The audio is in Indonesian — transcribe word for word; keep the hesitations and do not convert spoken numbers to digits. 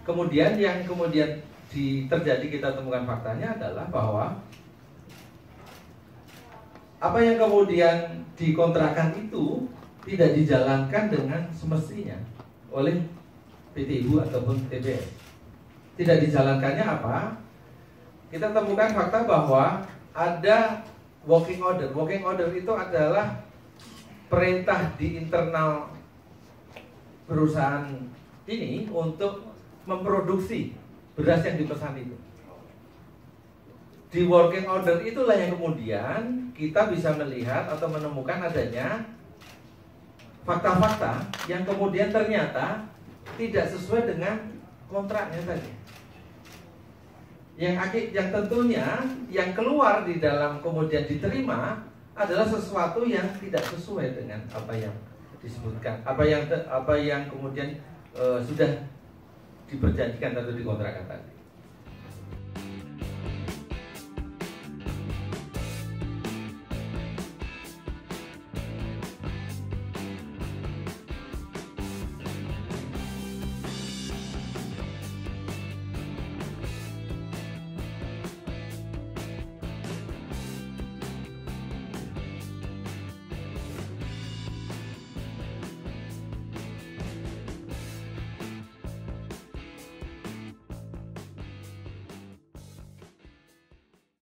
kemudian yang kemudian di, terjadi kita temukan faktanya adalah bahwa apa yang kemudian dikontrakan itu tidak dijalankan dengan semestinya oleh P T I B U ataupun T B S. Tidak dijalankannya apa? Kita temukan fakta bahwa ada walking order. Walking order itu adalah perintah di internal perusahaan ini untuk memproduksi beras yang dipesan itu. Di working order itulah yang kemudian kita bisa melihat atau menemukan adanya fakta-fakta yang kemudian ternyata tidak sesuai dengan kontraknya tadi. Yang akib, yang tentunya yang keluar di dalam kemudian diterima adalah sesuatu yang tidak sesuai dengan apa yang disebutkan, apa yang apa yang kemudian e, sudah diperjanjikan atau dikontrakkan tadi.